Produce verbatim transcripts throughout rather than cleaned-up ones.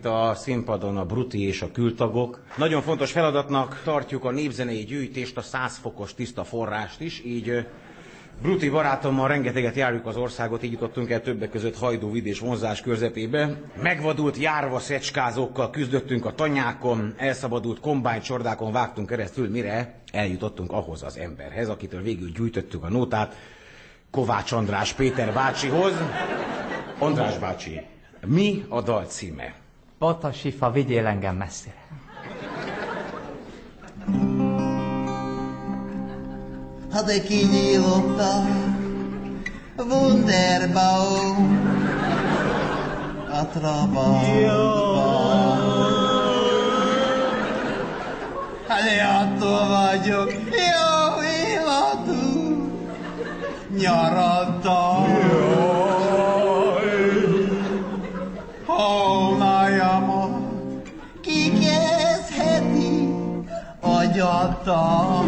A színpadon a Bruti és a kültagok. Nagyon fontos feladatnak tartjuk a népzenei gyűjtést, a száz fokos tiszta forrást is, így Bruti barátommal rengeteget járjuk az országot, így jutottunk el többek között Hajdú-Vid és vonzás körzetébe. Megvadult járva szecskázókkal küzdöttünk a tanyákon, elszabadult kombánycsordákon vágtunk keresztül, mire eljutottunk ahhoz az emberhez, akitől végül gyűjtöttük a nótát, Kovács András Péter bácsihoz. András bácsi, mi a dal címe? Patasifa, vigyél engem messzire. Ha de kinyílott a Wunderbaum a Trabantban. Hát attól vagyok jó illatú, nyaranta. Holnajamat kikezdheti agyata.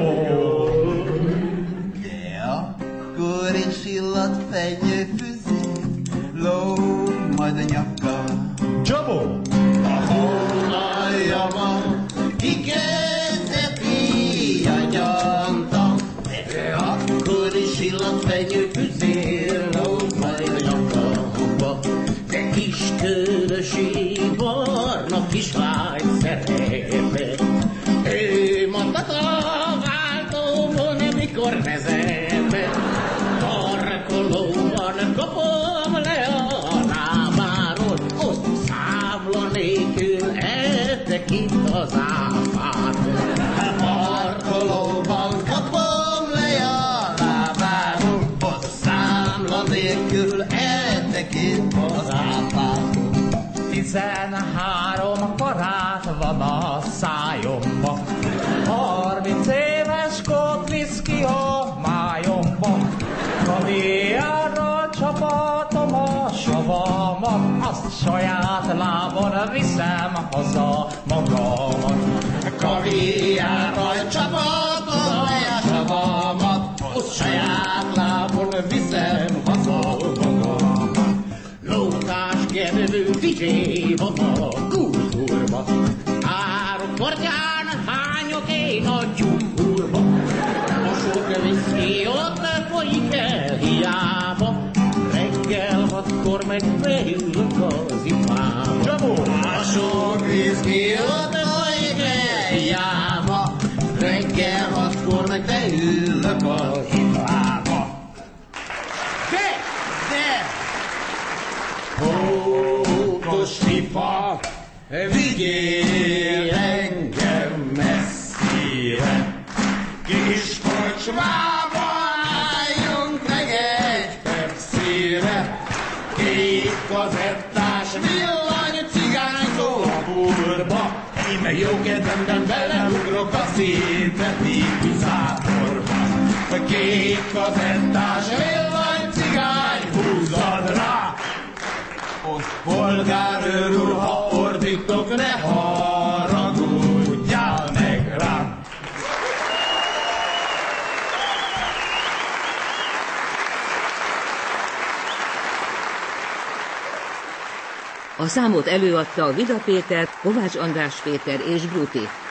De akkor is illat fenyőfüzé, ló majd a nyaka. Csabó! A holnajamat kikezdheti agyata. De akkor is illat fenyőfüzé, ló majd a nyaka. De kis körösi barna kislány szerepe, ő mondat a váltóban, mikor vezet. Parkolóban kapom le a lábáról, ott számla nélkül eltekint az áfát. Parkolóban kapom le a lábáról, ott számla nélkül eltekint az áfát. Tizenhárom karát van a szájomban, harminc éves kót viszki a májomban. Kaviárral csapatom a savamat, azt saját lábon viszem haza magamat. Kaviárral csapatom a savamat, azt saját lábon viszem haza magamat. Lókás kedvű figyé van a kultúrba, árok kordján hányok én a tyúkurba. A sok viszki ott folyik el hiába, reggel hatkor meg beülök az ipába. Csabó! A sok viszki ott folyik el hiába, reggel hatkor meg beülök az ipába. De! De! Patasifa, vigyél engem messzire, kis kocsmába álljunk meg egy pepszire. Két kazettás villany cigányzó a burba, én meg jó kedvemben beleugrok a szintetizátorba. Két kazettás villany cigány húzzad rá, polgárőr úr, ha ordítok, ne haragudjál meg rám. A számot előadta Vida Péter, Kovács András Péter és Bruti.